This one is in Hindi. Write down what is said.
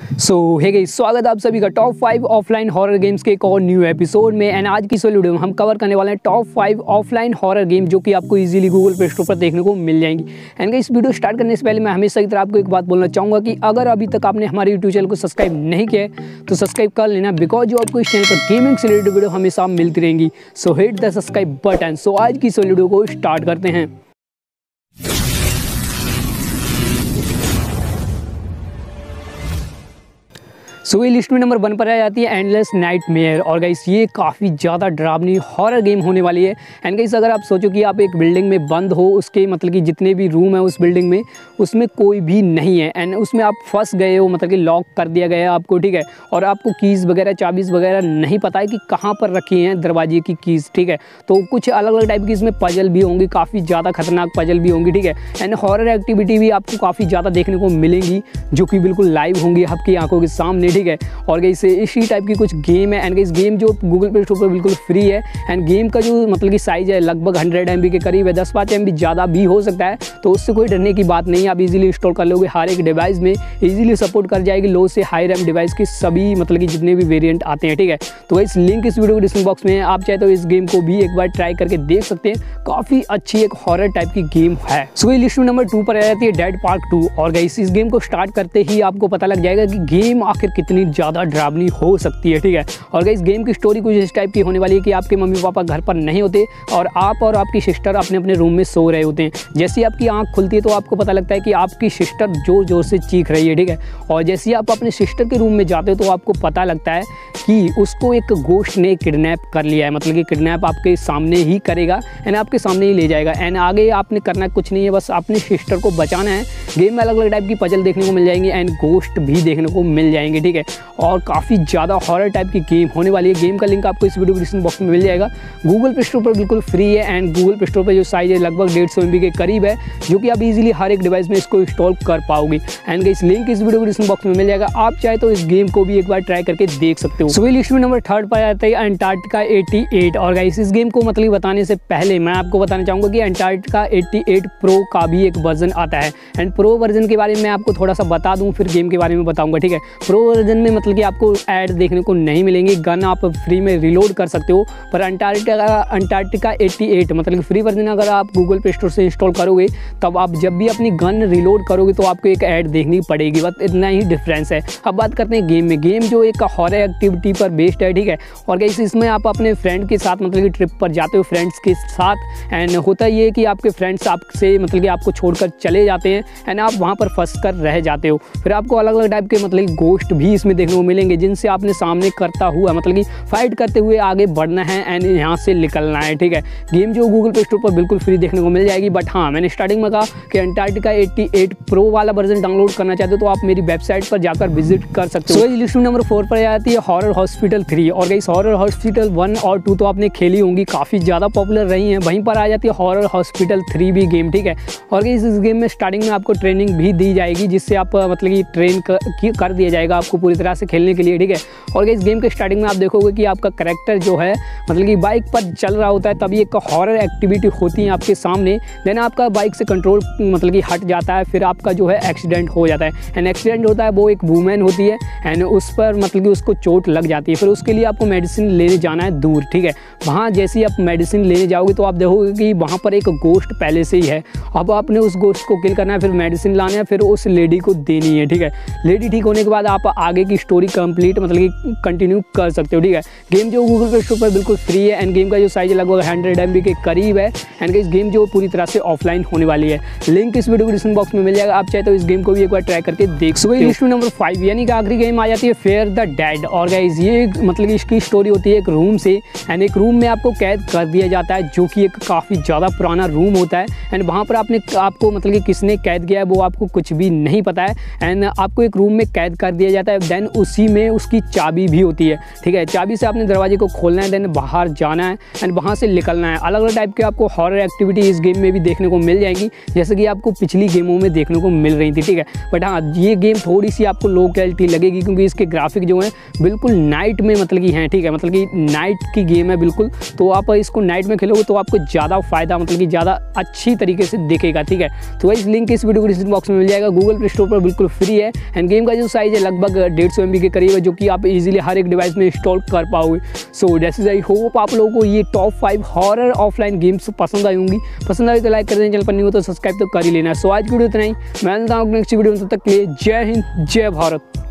हे गाइस, स्वागत है आप सभी का टॉप 5 ऑफलाइन हॉरर गेम्स के एक और न्यू एपिसोड में। एंड आज की इस वीडियो में हम कवर करने वाले हैं टॉप 5 ऑफलाइन हॉरर गेम जो कि आपको इजीली गूगल प्ले स्टोर पर देखने को मिल जाएंगी। एंड गाइस, वीडियो स्टार्ट करने से पहले मैं हमेशा की तरह आपको एक बात बोलना चाहूँगा कि अगर अभी तक आपने हमारे यूट्यूब चैनल को सब्सक्राइब नहीं किया है तो सब्सक्राइब कर लेना, बिकॉज जो आपको इस चैनल पर गेमिंग से रिलेटेड वीडियो हमेशा मिलती रहेंगी। So hit the subscribe button. So आज की इस वीडियो को स्टार्ट करते हैं। सो ये लिस्ट में नंबर 1 पर आ जाती है एंडलेस नाइटमेयर। और गाइस, ये काफ़ी ज़्यादा डरावनी हॉरर गेम होने वाली है। एंड गाइस, अगर आप सोचो कि आप एक बिल्डिंग में बंद हो, उसके मतलब कि जितने भी रूम है उस बिल्डिंग में, उसमें कोई भी नहीं है एंड उसमें आप फंस गए हो, मतलब कि लॉक कर दिया गया है आपको, ठीक है, और आपको कीज़ वगैरह चाबीज़ वगैरह नहीं पता है कि कहाँ पर रखी हैं दरवाजे की कीज़, ठीक है। तो कुछ अलग अलग टाइप की इसमें पजल भी होंगी, काफ़ी ज़्यादा खतरनाक पजल भी होंगी, ठीक है। एंड हॉरर एक्टिविटी भी आपको काफ़ी ज़्यादा देखने को मिलेंगी जो कि बिल्कुल लाइव होंगी आपकी आंखों के सामने, ठीक है। और गाइस, इसी टाइप की कुछ गेम है। एंड गाइस, गेम जो गूगल प्ले स्टोर पर बिल्कुल फ्री है। एंड गेम का जो मतलब कि साइज है लगभग 100 MB के करीब है, 10-5 MB ज़्यादा भी हो सकता है, तो उससे कोई डरने की बात नहीं है। आप इजीली इंस्टॉल कर लोगे, हर एक डिवाइस में इजीली सपोर्ट कर जाएगी लो से हाई रैम डिवाइस की सभी मतलब कि जितने भी वेरिएंट आते हैं, ठीक है। तो गाइस, लिंक इस वीडियो के डिस्क्रिप्शन बॉक्स में है, आप चाहे तो इस गेम को भी एक बार ट्राई करके देख सकते हैं। काफ़ी अच्छी एक हॉरर टाइप की गेम है। सो ये लिस्ट में नंबर 2 पर आ जाती है डेड पार्क 2। और गाइस, इस गेम को स्टार्ट करते ही आपको पता लग जाएगा कि गेम आखिर कितनी ज़्यादा डरावनी हो सकती है, ठीक है। और गाइस, गेम की स्टोरी कुछ इस टाइप की होने वाली है कि आपके मम्मी पापा घर पर नहीं होते और आप और आपकी सिस्टर अपने अपने रूम में सो रहे होते हैं। जैसे ही आपकी आंख खुलती है तो आपको पता लगता है कि आपकी सिस्टर जोर जोर से चीख रही है, ठीक है। और जैसे ही आप अपने सिस्टर के रूम में जाते हो तो आपको पता लगता है कि उसको एक गोश्त ने किडनैप कर लिया है, मतलब कि किडनैप आपके सामने ही करेगा एंड आपके सामने ही ले जाएगा। एंड आगे आपने करना कुछ नहीं है, बस अपने सिस्टर को बचाना है। गेम में अलग अलग टाइप की पजल देखने को मिल जाएंगी एंड गोश्त भी देखने को मिल जाएंगे, ठीक है। और काफ़ी ज़्यादा हॉरर टाइप की गेम होने वाली है। गेम का लिंक आपको इस वीडियो डिस्क्रिप्शन बॉक्स में मिल जाएगा। गूगल प्ले स्टोर पर बिल्कुल फ्री है एंड गूगल प्ले स्टोर पर जो साइज है लगभग 150 MB के करीब है, जो कि आप इजीली हर एक डिवाइस में इसको इंस्टॉल कर पाओगे। एंड इस लिंक इस वीडियो डिस्क्रिप्शन बॉक्स में मिल जाएगा, आप चाहे तो इस गेम को भी एक बार ट्राई करके देख सकते हो। सो लिस्ट में नंबर 3 पर आता है अंटार्कटिका 88। और गाइस, इस गेम को मतलब बताने से पहले मैं आपको बताना चाहूँगा कि अंटार्कटिका 88 प्रो का भी एक वर्जन आता है। एंड प्रो वर्जन के बारे में मैं आपको थोड़ा सा बता दूँ, फिर गेम के बारे में बताऊँगा, ठीक है। प्रो वर्जन में मतलब कि आपको ऐड देखने को नहीं मिलेंगे, गन आप फ्री में रिलोड कर सकते हो। पर अंटार्कटिका 88 मतलब कि फ्री वर्जन अगर आप गूगल प्ले स्टोर से इंस्टॉल करोगे तब आप जब भी अपनी गन रिलोड करोगे तो आपको एक ऐड देखनी पड़ेगी, बस इतना ही डिफरेंस है। अब बात करते हैं गेम में। गेम जो एक हॉरर एक्टिविटी पर बेस्ड है, ठीक है। और गाइस, इसमें आप अपने फ्रेंड के साथ मतलब कि ट्रिप पर जाते हो फ्रेंड्स के साथ। एंड होता ये कि आपके फ्रेंड्स आपसे मतलब कि आपको छोड़कर चले जाते हैं एंड आप वहाँ पर फंस कर रह जाते हो। फिर आपको अलग अलग टाइप के मतलब गोश्त भी इसमें देखने को मिलेंगे जिनसे आपने सामने करता हुआ मतलब कि फाइट करते हुए आगे बढ़ना है एंड यहाँ से निकलना है, ठीक है। गेम जो गूगल प्ले स्टोर पर बिल्कुल फ्री देखने को मिल जाएगी। बट हाँ, मैंने स्टार्टिंग में कहा कि अंटार्कटिका 88 प्रो वाला वर्जन डाउनलोड करना चाहते हो तो आप मेरी वेबसाइट पर जाकर विजिट कर सकते हो। सो लिस्ट में नंबर 4 पर आती है हॉरर हॉस्पिटल 3। और गाइस, हॉरर हॉस्पिटल 1 और 2 तो आपने खेली होंगी, काफ़ी ज़्यादा पॉपुलर रही हैं। वहीं पर आ जाती है हॉरर हॉस्पिटल 3 भी गेम, ठीक है। और गाइस, इस गेम में स्टार्टिंग में आपको ट्रेनिंग भी दी जाएगी जिससे आप मतलब कि ट्रेन कर दिया जाएगा आपको पूरी तरह से खेलने के लिए, ठीक है। और गाइस, गेम के स्टार्टिंग में आप देखोगे कि आपका कैरेक्टर जो है मतलब कि बाइक पर चल रहा होता है, तभी एक हॉरर एक्टिविटी होती है आपके सामने। देन आपका बाइक से कंट्रोल मतलब कि हट जाता है, फिर आपका जो है एक्सीडेंट हो जाता है। एंड एक्सीडेंट होता है, वो एक वूमेन होती है एंड उस पर मतलब कि उसको चोट लग जाती है। फिर उसके लिए आपको मेडिसिन लेने जाना है दूर, ठीक है। वहाँ जैसे ही आप मेडिसिन लेने जाओगे तो आप देखोगे कि वहाँ पर एक गोश्त पहले से ही है। अब आपने उस गोश्त को किल करना है, फिर मेडिसिन लाना है, फिर उस लेडी को देनी है, ठीक है। लेडी ठीक होने के बाद आप आगे की स्टोरी कंप्लीट मतलब कि कंटिन्यू कर सकते हो, ठीक है। गेम जो गूगल प्ले स्टोर पर बिल्कुल फ्री है एंड गेम का जो साइज है लगभग 100 MB के करीब है। एंड इस गेम जो पूरी तरह से ऑफलाइन होने वाली है। लिंक इस वीडियो के डिस्क्रिप्शन बॉक्स में मिल जाएगा, आप चाहे तो इस गेम को भी एक बार ट्राई करके देख सकते हो। लिस्ट में नंबर 5 यानी कि आखिरी गेम आ जाती है फेयर द डेड। और गाइस, ये मतलब कि इसकी स्टोरी होती है एक रूम से एंड एक रूम में आपको कैद कर दिया जाता है जो कि एक काफ़ी ज़्यादा पुराना रूम होता है। एंड वहाँ पर आपको मतलब कि किसने कैद किया है वो आपको कुछ भी नहीं पता है। एंड आपको एक रूम में कैद कर दिया जाता है। देन उसी में उसकी चाबी भी होती है, ठीक है। चाबी से आपने दरवाजे को खोलना है, देन बाहर जाना है एंड वहाँ से निकलना है। अलग अलग टाइप के आपको हॉरर एक्टिविटी इस गेम में भी देखने को मिल जाएंगी, जैसे कि आपको पिछली गेमों में देखने को मिल रही थी, ठीक है। बट हाँ, ये गेम थोड़ी सी आपको लो क्वालिटी लगेगी क्योंकि इसके ग्राफिक जो है बिल्कुल नाइट में मतलब कि हैं, ठीक है। मतलब कि नाइट की गेम है बिल्कुल, तो आप इसको नाइट में खेलोगे तो आपको ज़्यादा फायदा मतलब कि ज़्यादा अच्छी तरीके से दिखेगा, ठीक है। तो इस लिंक इस वीडियो को डिस्क्रिप्शन बॉक्स में मिल जाएगा। गूगल प्ले स्टोर पर बिल्कुल फ्री है एंड गेम का जो साइज है लगभग 150 MB के करीब है, जो कि आप इजीली हर एक डिवाइस में इंस्टॉल कर पाओगे। So that's is I hope आप लोगों को ये टॉप 5 हॉरर ऑफलाइन गेम्स पसंद आई होंगी। पसंद आई तो लाइक कर देना, चैनल पर नहीं हो तो सब्सक्राइब तो कर ही लेना। सो आज की वीडियो इतना ही, मैं मिलता हूँ नेक्स्ट वीडियो में, तब तक के लिए जय हिंद जय भारत।